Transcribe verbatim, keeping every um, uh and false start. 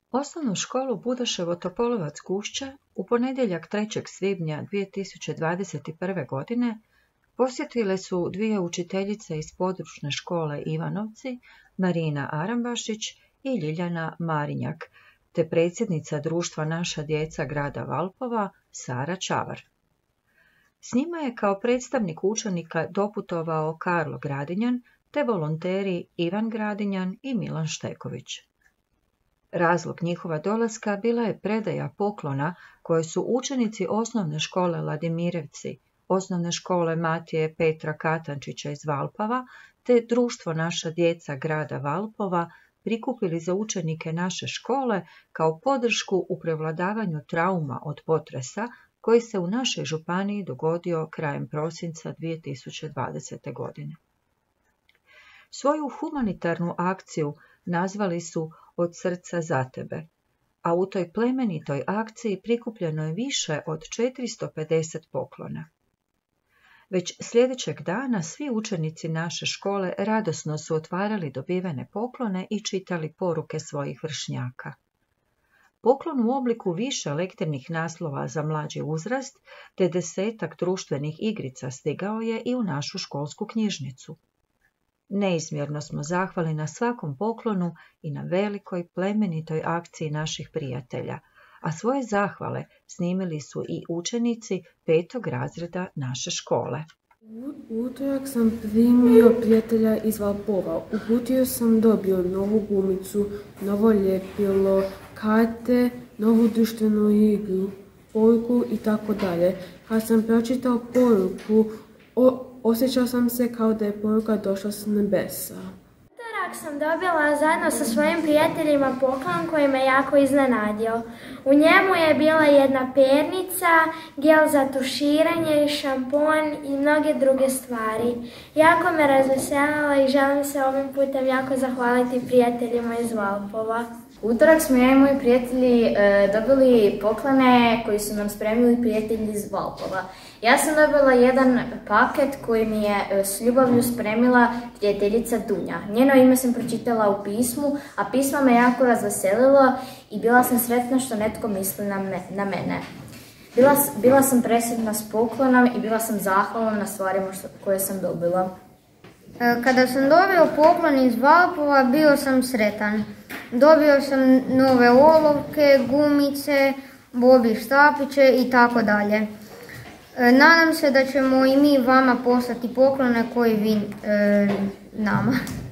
Osnovnu školu Budaševo Topolovac Gušća u ponedjeljak trećeg svibnja dvije tisuće dvadeset prve. godine posjetile su dvije učiteljice iz područne škole Ivanovci, Marina Arambašić i Ljiljana Marinjak, te predsjednica društva Naša djeca grada Valpova, Sara Čavar. S njima je kao predstavnik učenika doputovao Karlo Gradinjan, te volonteri Ivan Gradinjan i Milan Šteković. Razlog njihova dolaska bila je predaja poklona koje su učenici osnovne škole Ladimirevci, osnovne škole Matije Petra Katančića iz Valpova, te društvo Naša djeca grada Valpova prikupili za učenike naše škole kao podršku u prevladavanju trauma od potresa koji se u našoj županiji dogodio krajem prosinca dvije tisuće dvadesete. godine. Svoju humanitarnu akciju nazvali su Od srca za tebe, a u toj plemenitoj akciji prikupljeno je više od četiristo pedeset poklona. Već sljedećeg dana svi učenici naše škole radosno su otvarali dobivene poklone i čitali poruke svojih vršnjaka. Poklon u obliku više lektirnih naslova za mlađi uzrast te desetak društvenih igrica stigao je i u našu školsku knjižnicu. Neizmjerno smo zahvalni na svakom poklonu i na velikoj plemenitoj akciji naših prijatelja, a svoje zahvale snimili su i učenici petog razreda naše škole. U utorak sam primio prijatelja iz Valpova. Uputio sam dobio novu gumicu, novo ljepilo, karte, novu društvenu igru, poruku i tako dalje. Kad sam pročitao poruku, o, osjećao sam se kao da je poruka došla s nebesa. Utorak sam dobila zajedno sa svojim prijateljima poklon koji me jako iznenadio. U njemu je bila jedna pernica, gel za tuširanje, šampon i mnoge druge stvari. Jako me razveselila i želim se ovim putem jako zahvaliti prijateljima iz Valpova. U utorak smo ja i moji prijatelji e, dobili poklone koji su nam spremili prijatelji iz Valpova. Ja sam dobila jedan paket koji mi je e, s ljubavlju spremila prijateljica Dunja. Njeno ime sam pročitala u pismu, a pismo me jako razveselilo i bila sam sretna što netko misli na, me, na mene. Bila, bila sam presretna s poklonom i bila sam zahvalna na stvarima što, koje sam dobila. Kada sam dobio poklon iz Valpova, bio sam sretan. Dobio sam nove olovke, gumice, bobi štapiće i tako dalje. Nadam se da ćemo i mi vama poslati poklone koji vi e, nama.